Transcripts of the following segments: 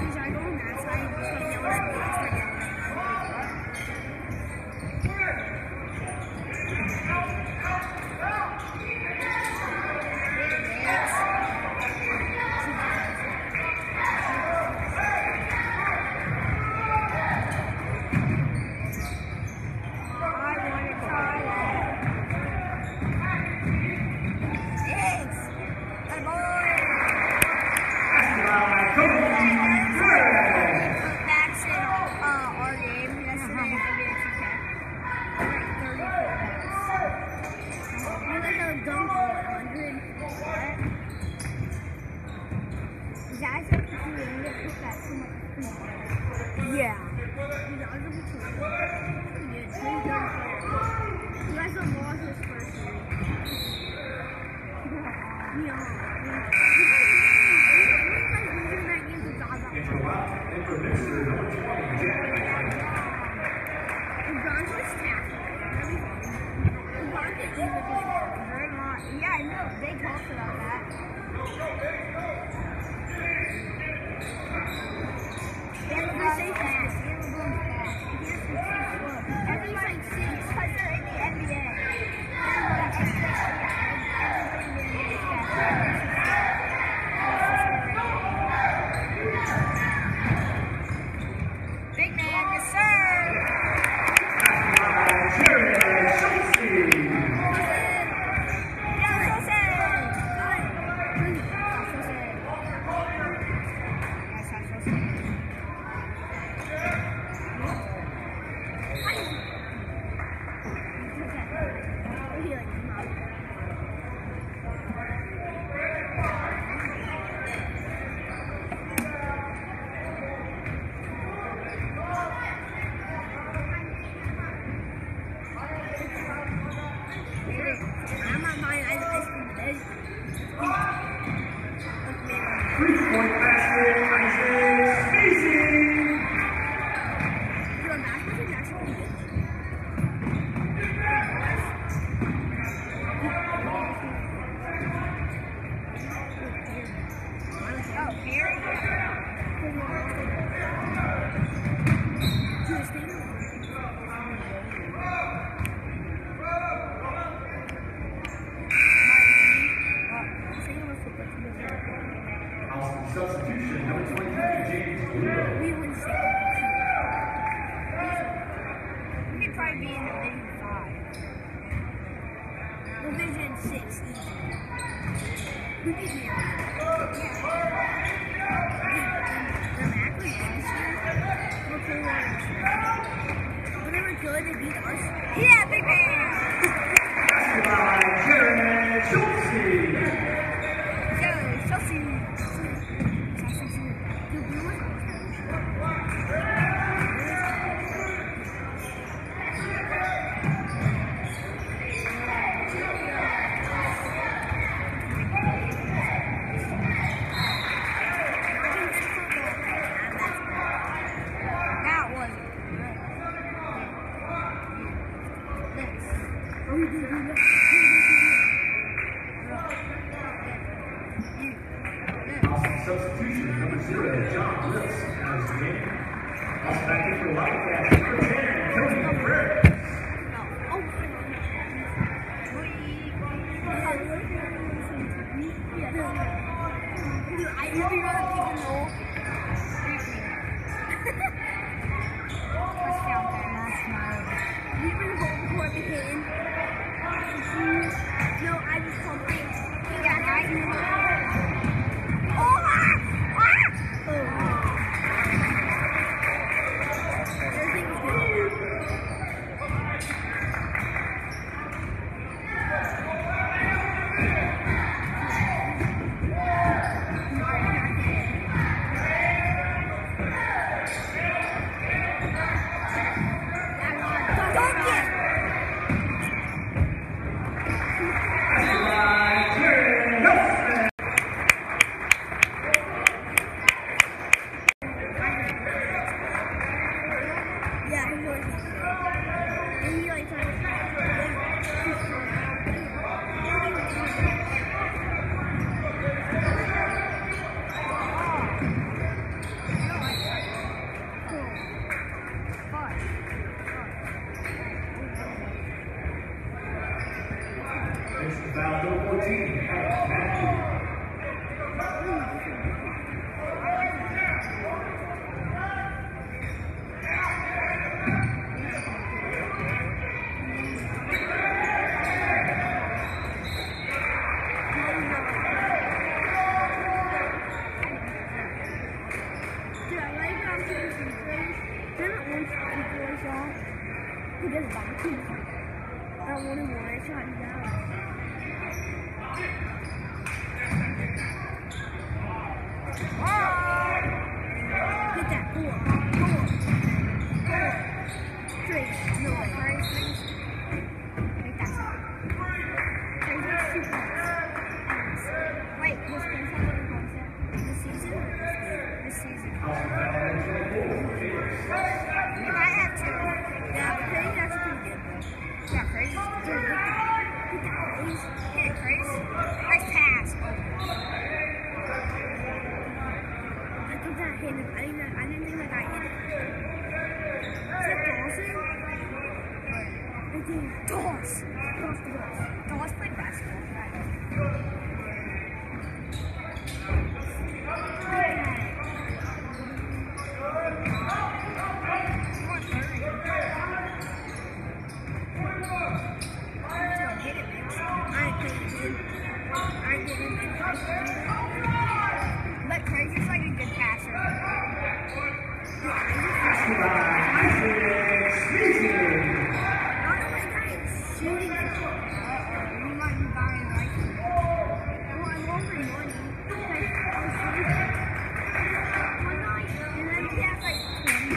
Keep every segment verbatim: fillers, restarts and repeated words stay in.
Yeah. For Minster, number twenty, Jack. Yeah, I know. They talked about that. They have a good safety. Everyone's like six because they're in the N B A. Big man, yes sir. Three-point basket, Isaiah Spacey. Substitution, number twenty-three, James Blue. We would say we could probably be in Division five. Division six, easy. We could be yeah. The Mac was this year. We're pretty well this year. When they were good, they beat us. Yeah, big man! By Jared Schultze. Jared Schultze. Substitution, number zero, John Lewis as the game. Also back in for the Wildcats, number ten, Tony Brick. I really want to pick a goal. Touchdown last night. We were home before the game. No, I just called it. Yeah, I He does barbecue. I don't want to want to try it out. Get that. Go on. Go on. Go on. Trace. No way. Trace. Trace. Make that sound. Trace is super nice. Wait, this Trace has a concept. This season? This season. You might have to. Yeah, but Trace is actually pretty good. Yeah, Trace is pretty good. Get that Trace. Get it, Trace. Nice pass. Oh. I think that hit it. I didn't, I didn't think that guy hit it. Is that Dawson? I think Doss. Doss, Doss. Doss played basketball. But Crazy's like a good passer. Not only that, it's shooting it. Uh-oh, you might be buying like well, I'm over money. Like, I was shooting one night, and then he has like twenty.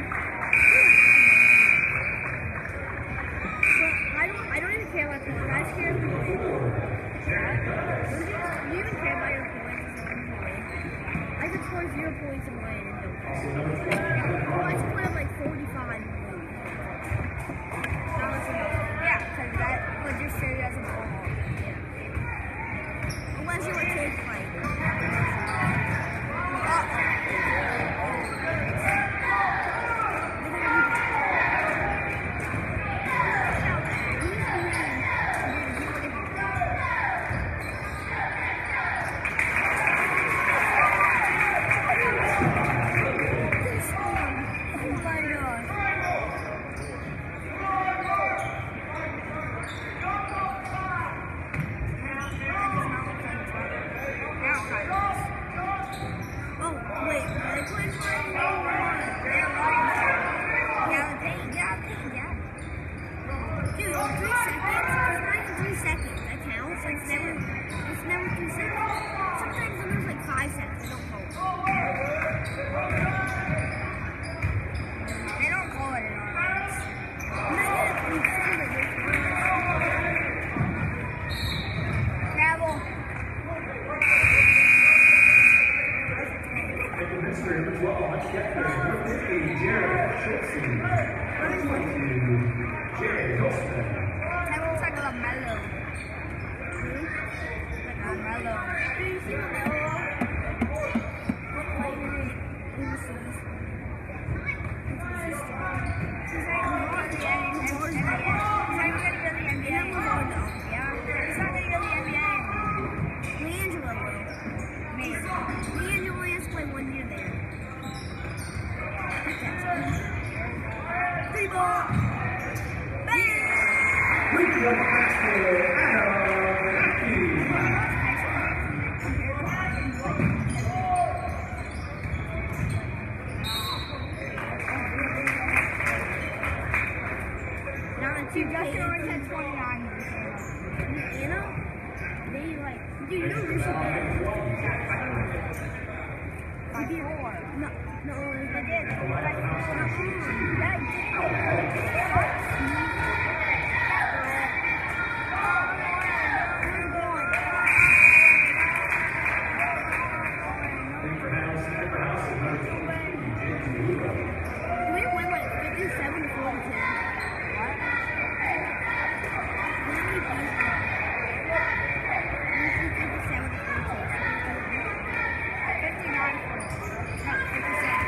But I don't, I don't even care about points. I just care about points. Do you even care about your points? I could score zero points and win. Well, I should put up like forty-five and win. That was enough. Yeah, because that would just show you as a ball. Yeah. Unless you were kid fight. Minster, number twelve, much Kepler, number fifty, Jared Schultze, number twenty-two, Jared Holston. That looks like a mellow. Like a mellow. Do you see mellow? What flavor is it? Let me see this one. It's my sister. She's like, oh, yeah, and she's like, yeah. She's like, we're going to go to the N B A. Yeah, it's not going to go to the N B A. Leangelo will. Maybe. Leangelo has to play one year there. Three ball. Bang! With the basket, Adam Matthews. Now the two Justin already had twenty-nine. You know? They like, dude, you know this is by four. No, no, they did. By four. Yeah, we win like fifty-seven to forty-two. What? We beat them. fifty-seven to forty-two. fifty-nine points. No, fifty-seven.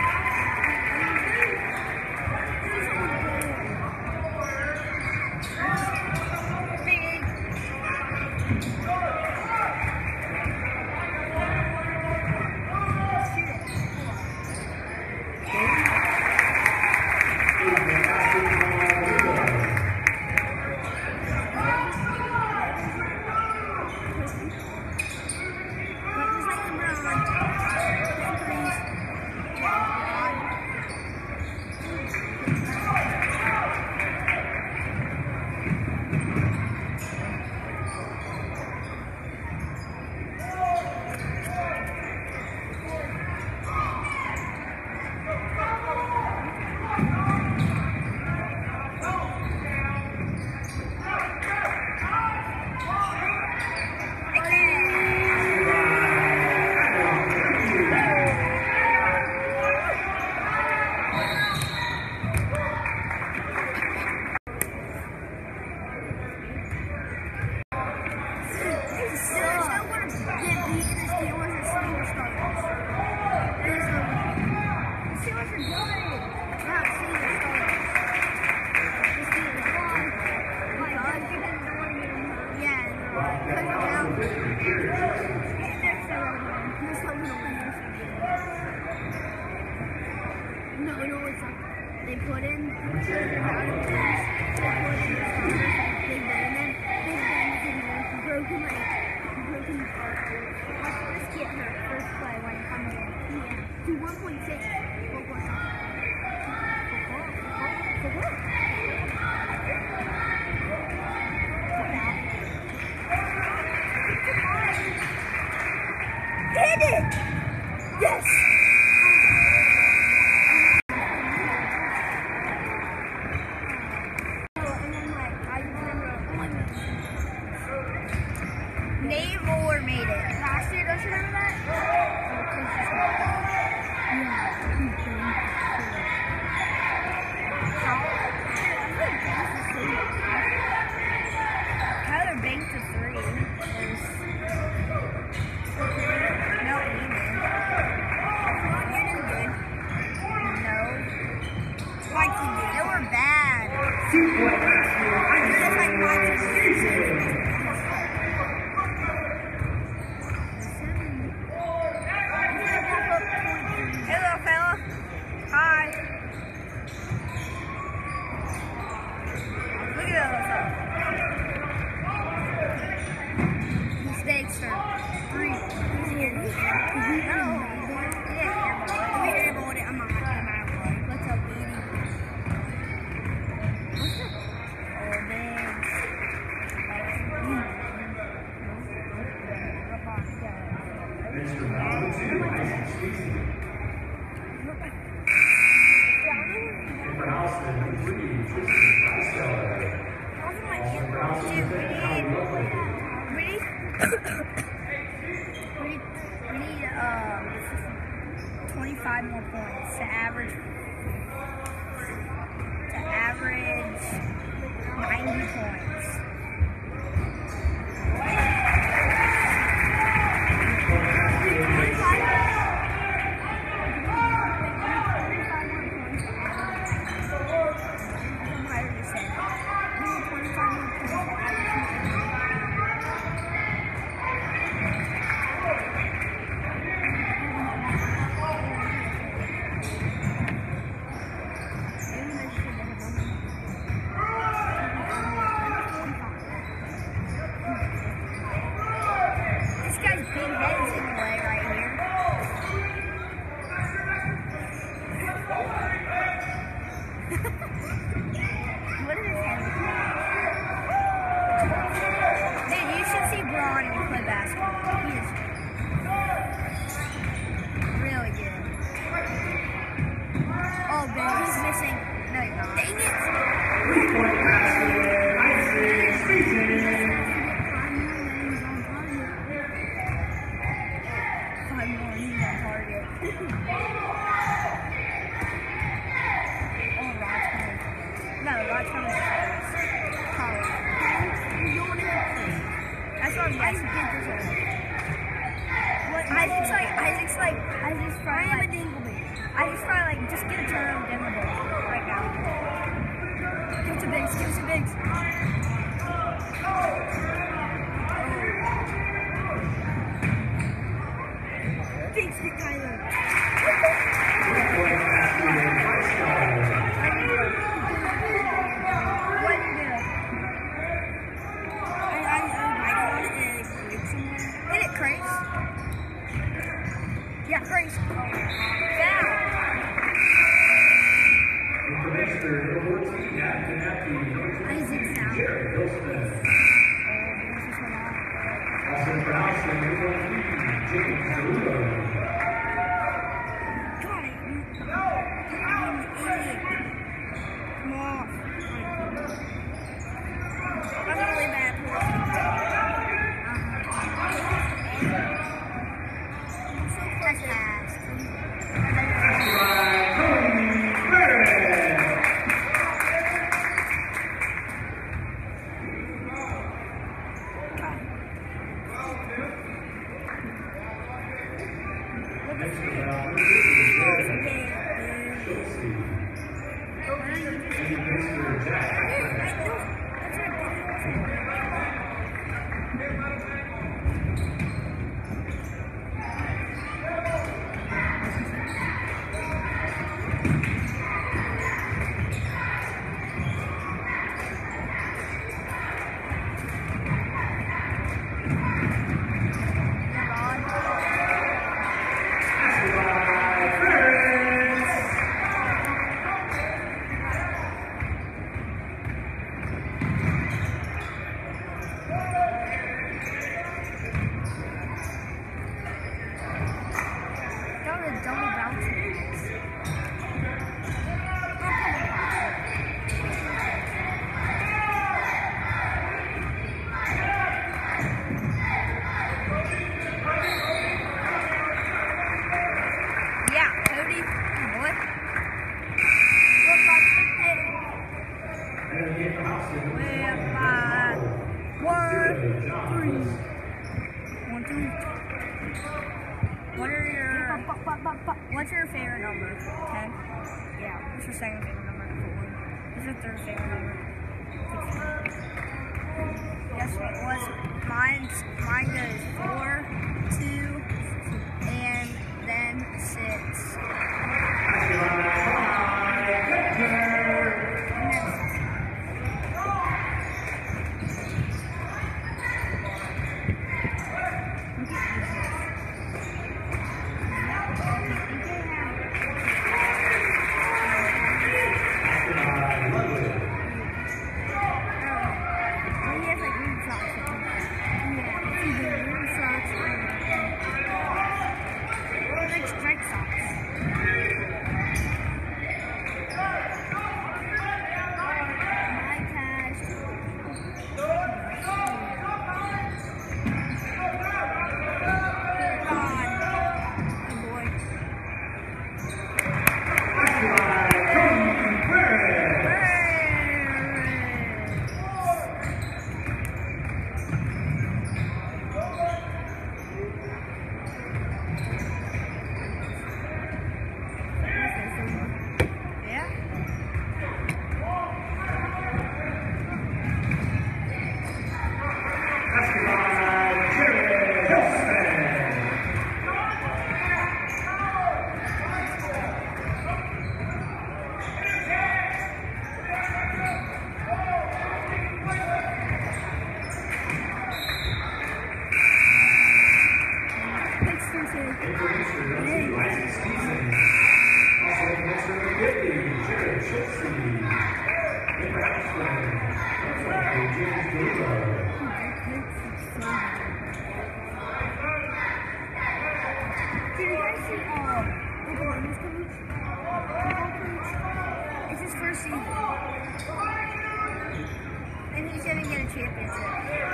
when it was like, they put in the amount of things, they put in the starters like Big Ben, and then Big Ben was in there, broken like, broken his arm. Watch this get hurt first play when it comes in. Yeah. To one point six. Football. Football. Football. Hit it! Yes! Nate Moore made it. Last year, don't you remember that? Tyler Banks to three. No, either. You didn't good. No. Like you did. They were bad. Just like mine is Hello, fella. Hi. Look at those. Mistakes are three. No. Yeah, We airballed it. I'm not. I'm not. what's up, baby? What's up? Oh, thanks. Minster round two, Isaac Speaking. For Houston, number three, Tristan Costello. Austin Brownson, Dude, we fifth, need- Howie Lovely. We need, we need, we need um, twenty-five more points to average, to average ninety points. This guy's big head is in the way right here. What is his head? Dude, you should see Braun when he play basketball. He is really good. Oh, baby, he's missing. No, he's not. Dang it! Three-point basket, Isaac Speaking. Five more, he's on target. Oh, Rod's coming. No, Rod's coming. College. That's what I'm guessing. What, Isaac's like, Isaac's like, Isaac's trying like, Isaac's trying like, just get a turnover, get the ball right now. Give it to Biggs, give it to Biggs. Biggs hit Tyler. Three-point basket, Costello. What did you do? I, I, I might have wanted to break somewhere. Hit it, Crace. Yeah, Crace. Foul. For Minster, number fourteen, Captain Happy, number Isaac's twenty-two, out. Jared Wilson. Austin Brownson, number twenty-three, James Derulo. Got it. No. I'm an idiot. Come on. I'm really bad at That's fast. What's your favorite number? Ten? Yeah. What's your second favorite number? Four. What's your third favorite number? Sixteen. Yes, what's mine's mine goes four, two, and then six. It's his first season. And he's gonna get a championship.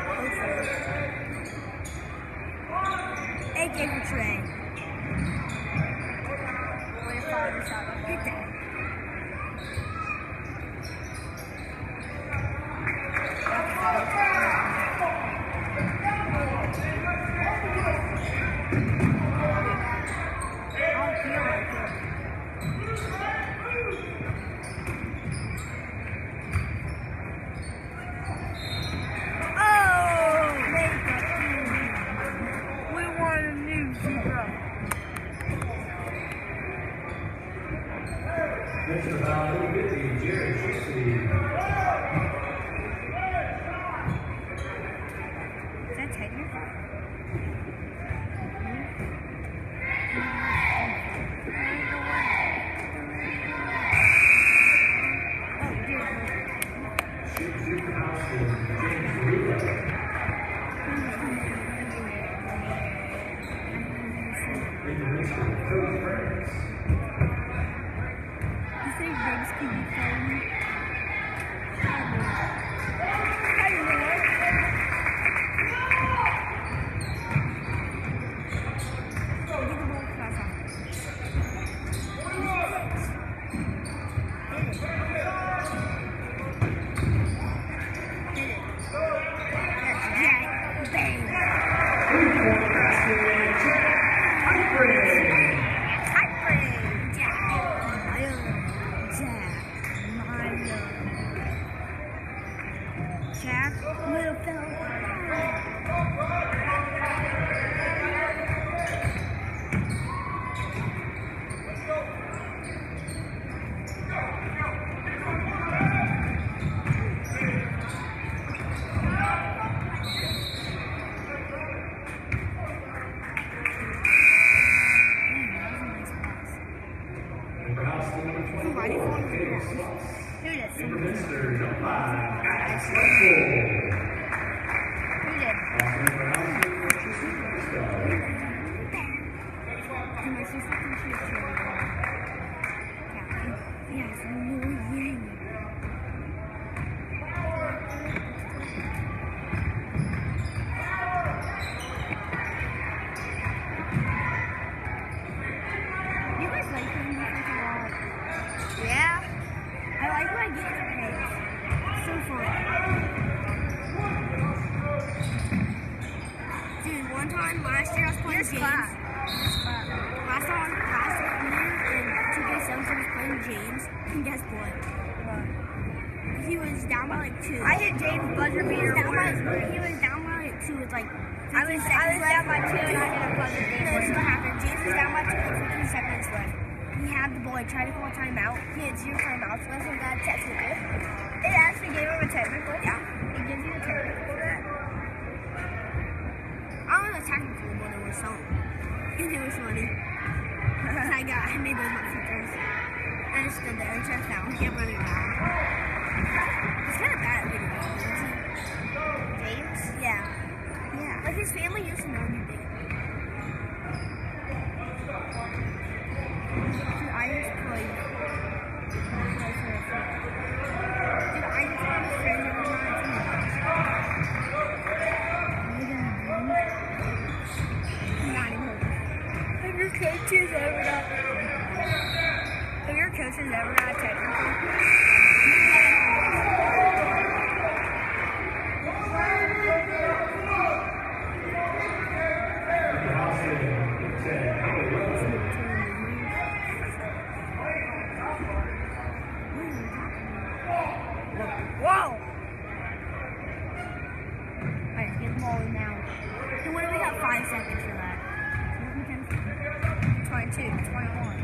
A K for Trey. Way to follow this out. Hit that. Next to about number fifty, Jared Trixie. Is that technical? Shoot, shoot, house, and James Rubio. In the Minster, Cody Burns. Bugs can be fun. Jack, little fella. Why do you want to do this? Who did? Minster, jump by. Who did? My sister can shoot too. Yes, I'm really young. You guys like playing defense a lot? Yeah. I like when I get the pace. So fun. Dude, one time last year I was playing games. Last time, last year, Minster was playing James, and guess what? What? He was down by like two. I hit James buzzer He was beater. down by, winner. he was down by like two with like I was, I was down by two and I hit a buzzer No, beater. this is what happened. James was down by two with fifteen seconds left. He had the ball, he tried to call a timeout. He had zero timeouts left and got a technical. It actually gave him a technical. Yeah. It gives you a technical for that. I don't know the technical, but it was something. It was funny. I got, I made those my free throws. And I stood there and checked down. He kept running around. He's kind of bad at video games, isn't he? James? Yeah. Yeah. Like his family used to know me big. Dude, I just played. Dude, I just have a friend that was on a team. Not even. Have your coaches ever got? Have your coaches ever got technical? Whoa! Alright, get the ball in now. And what do we got? Five seconds for that. twenty-two, twenty-one,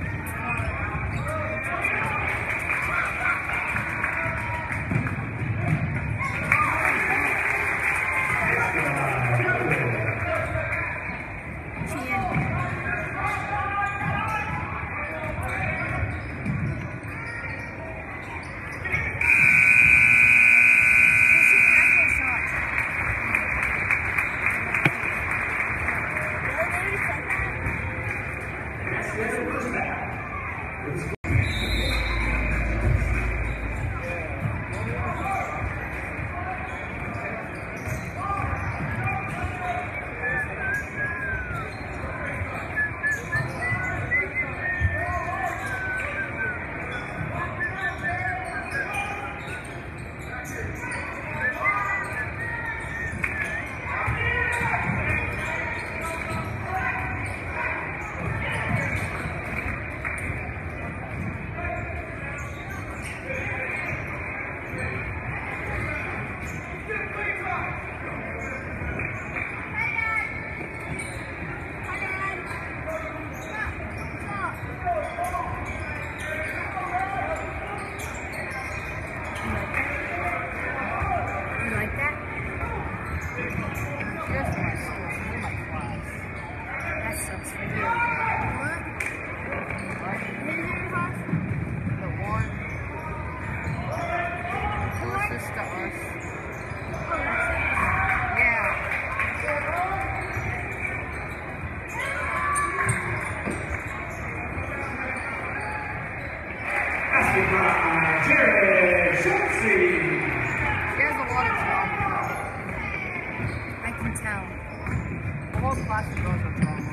Class of girls are trauma.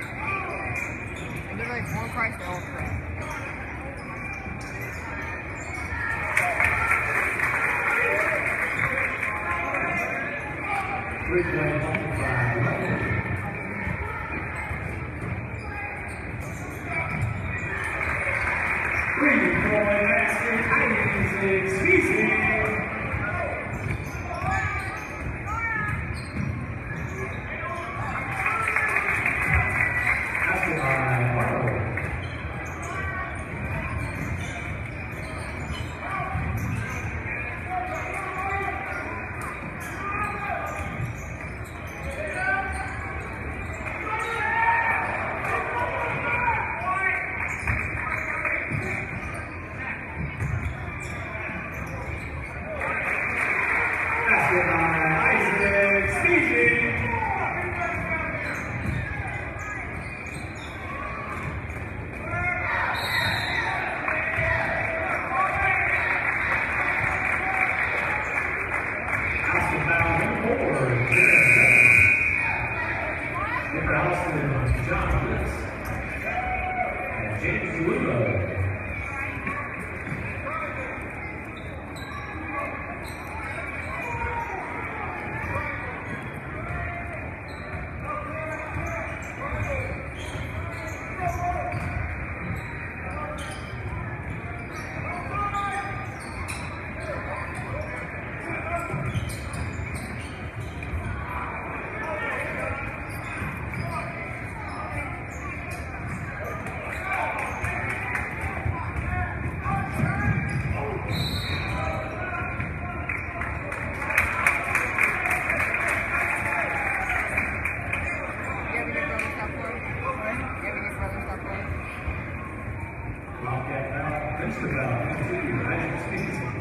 And they're like one price for all three. Three-point basket, Titans, Species. Wildcat foul, Minster foul, number two, Isaac Stevenson.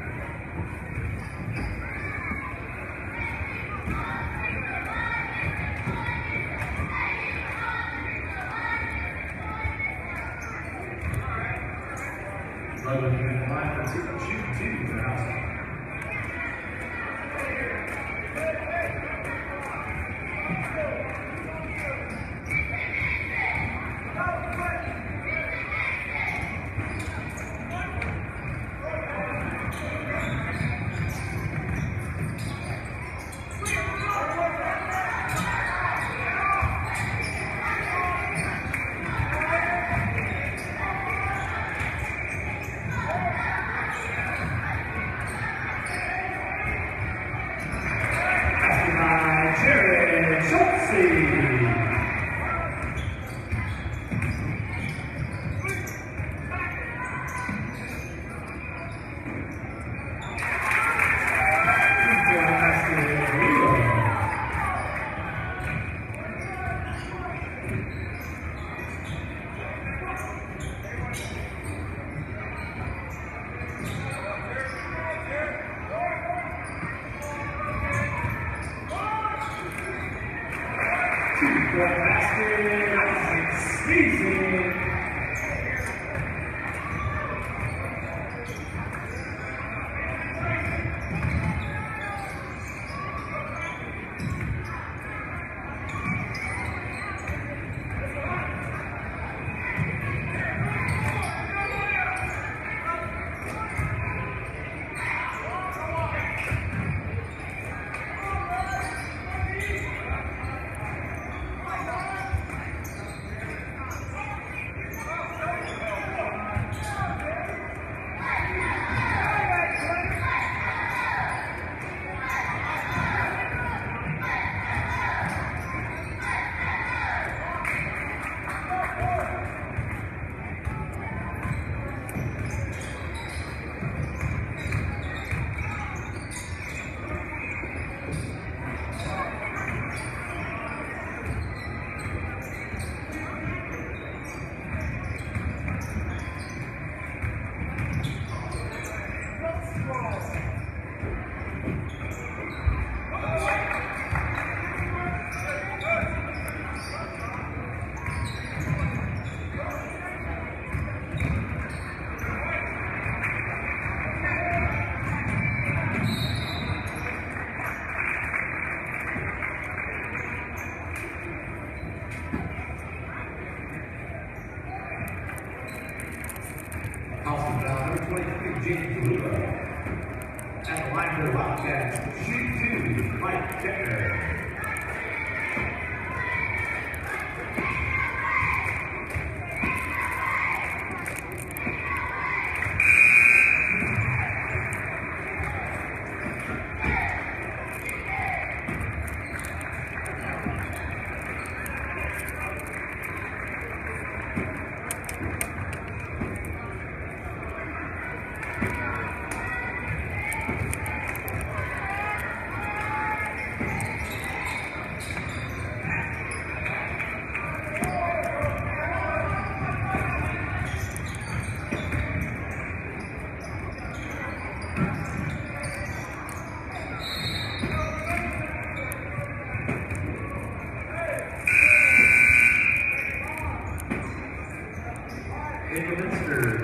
Logan in the line for two, shooting two for House. At the line for the Wildcats, shoot two, Mike Decker. In the Minster,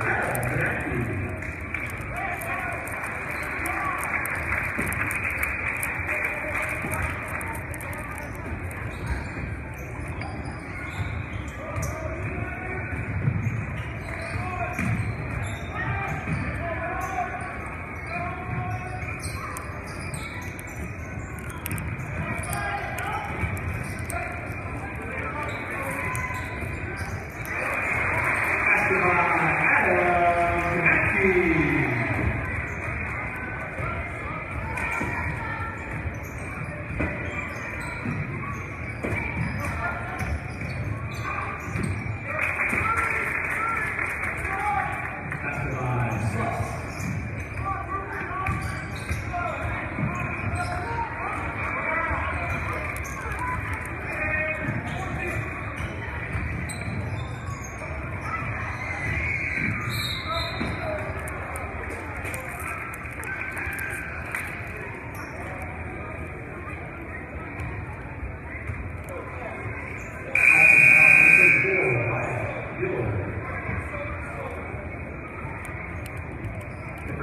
Adam Mackey.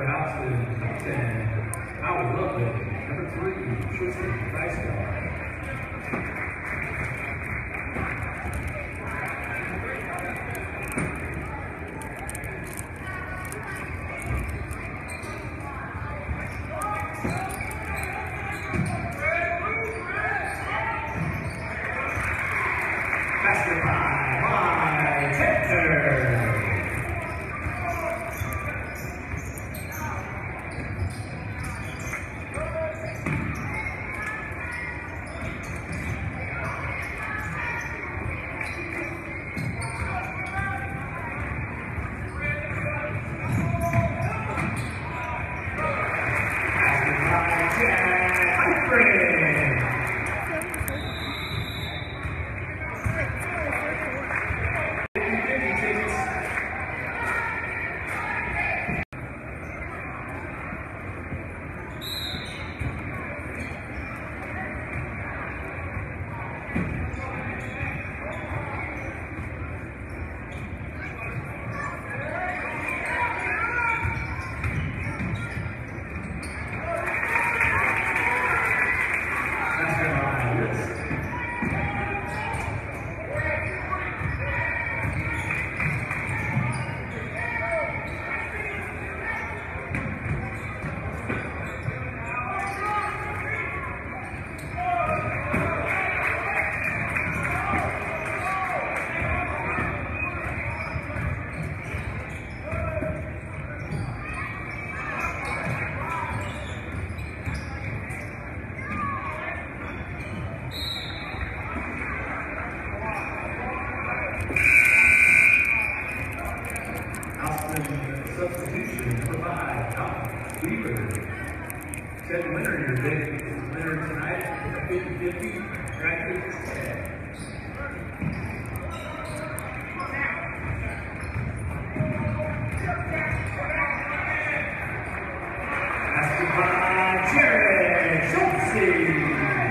for Houston, ten. Howard Ludwig, number three, Tristan Freistar. Substitution for five, Tom Weaver. Set winner here, big winner tonight, fifty fifty, graduates. Master by Jared Schultze.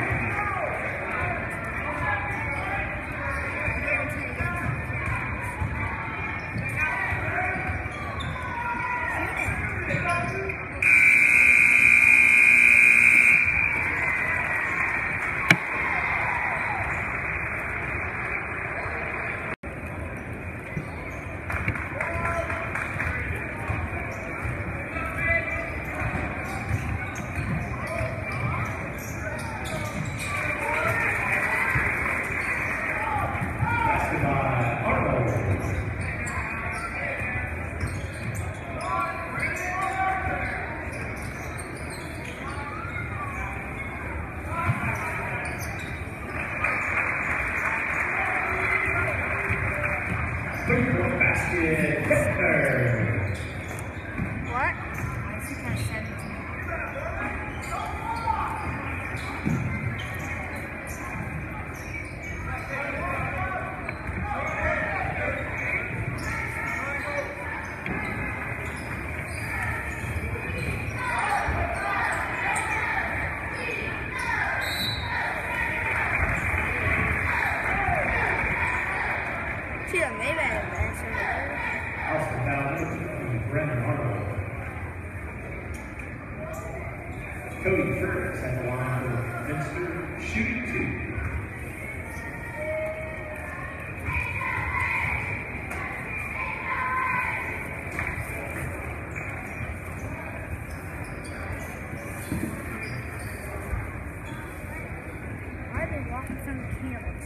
Three-point basket, Minster. What? I think I said it. Yeah, maybe I answered Austin Ballard, Brendan Arnold. Cody Curtis at the line for Minster, shooting two. Why are they walking from the cameras?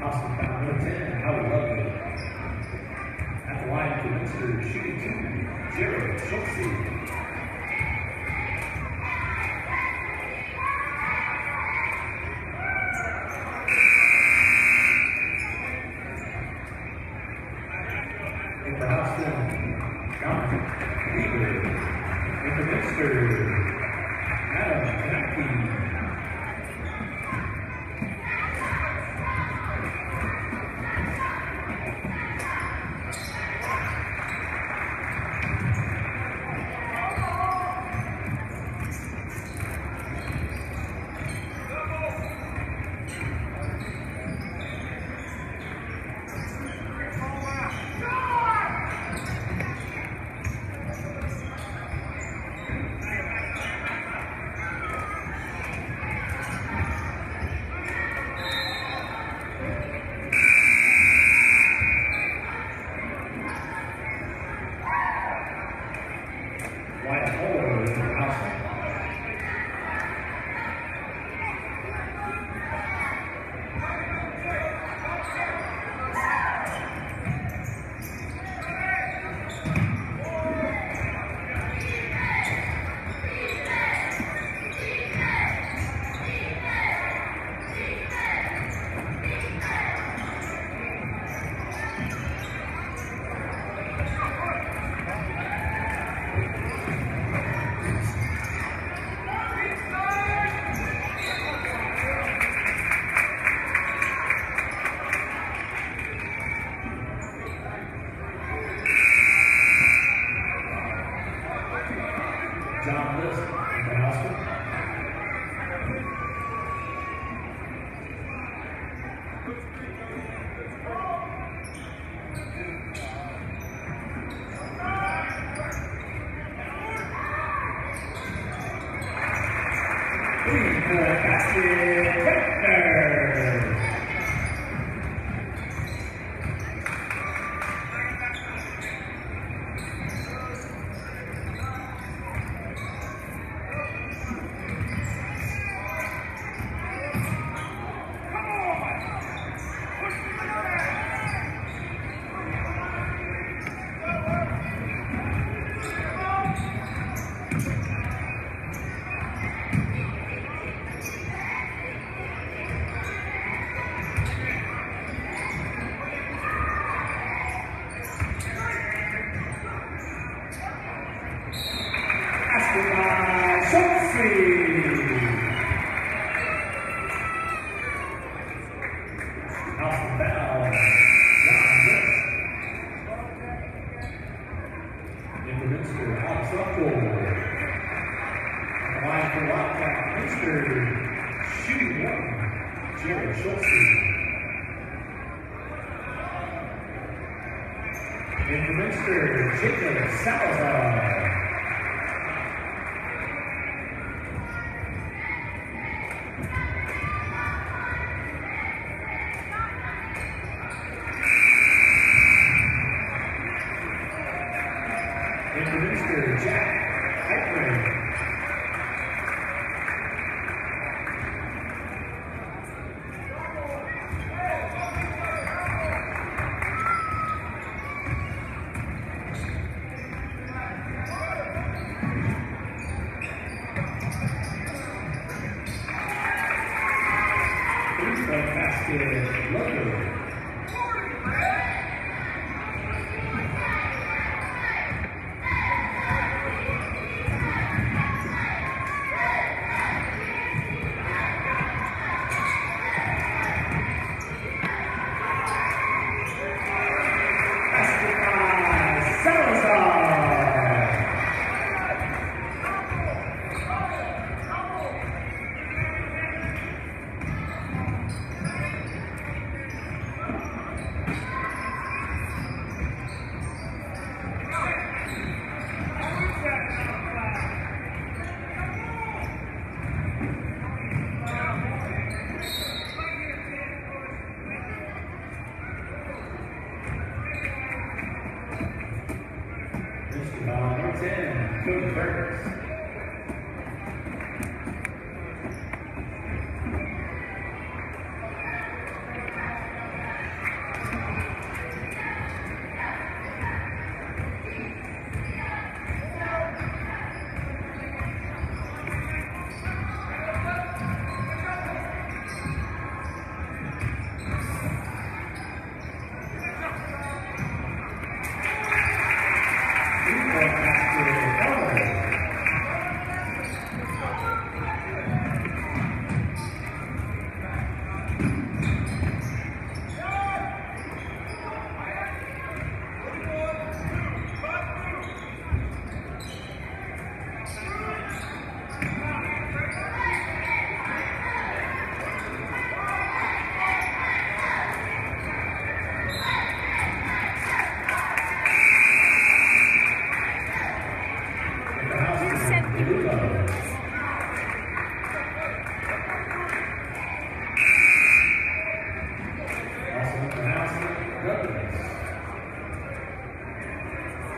Austin foul number ten, how lovely. At the line for Minster, shooting two, Jared Schultze. In the Austin, John Weaver. In the Minster, Adam Knappke. John List, in the house. Three-point basket, Minster. Minster out front goal. The line for Wildcats, Minster shooting one, Jared Schultze. In for Minster, Jacob Salazar. In for Minster, Jack Heitman. Three-point basket, Logan.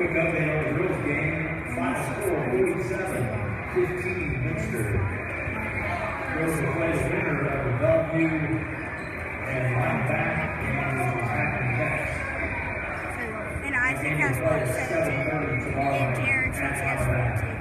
quick update on the girls game. Final score forty-seven fifteen Minster. Girls will play the winner of the Bellevue and line back, and this is happening next. And Isaac has one seventeen, and Jared says he has fourteen.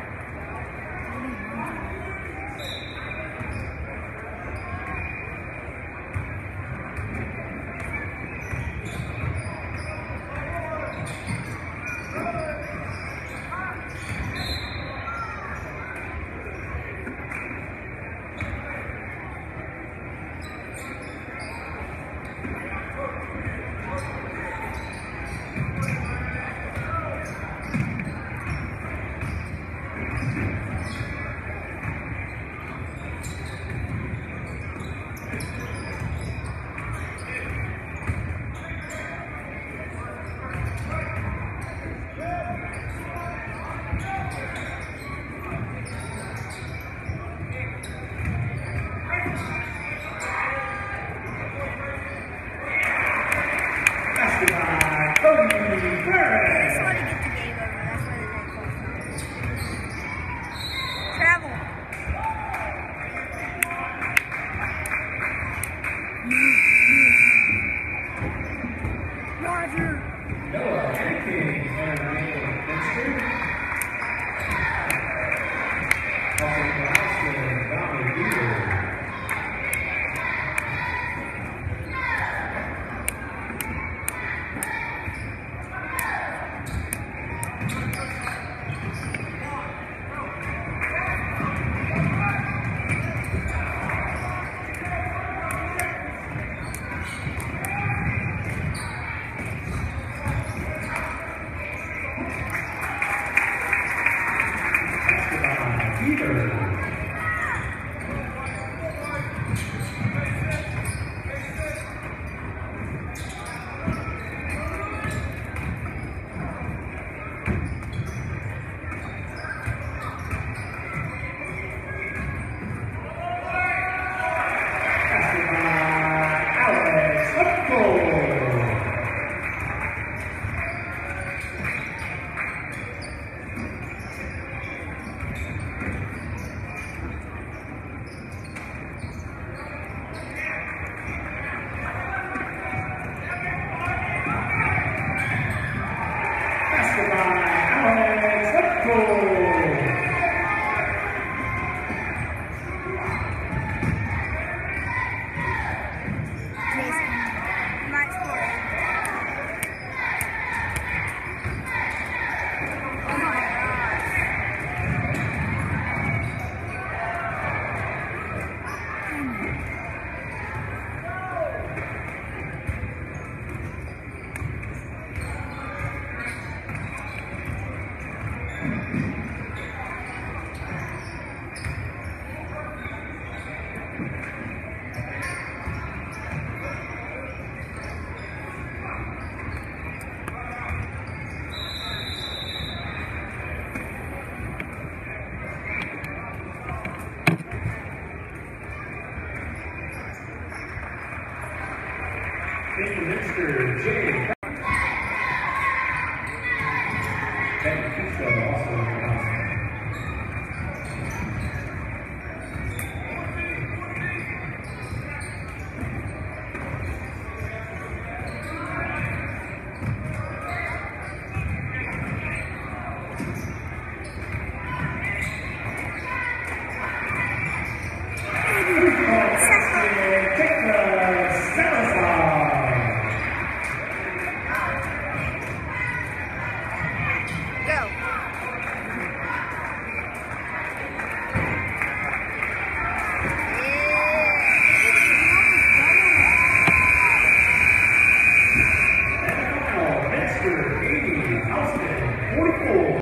Thank you, Mister J. Thank you, also.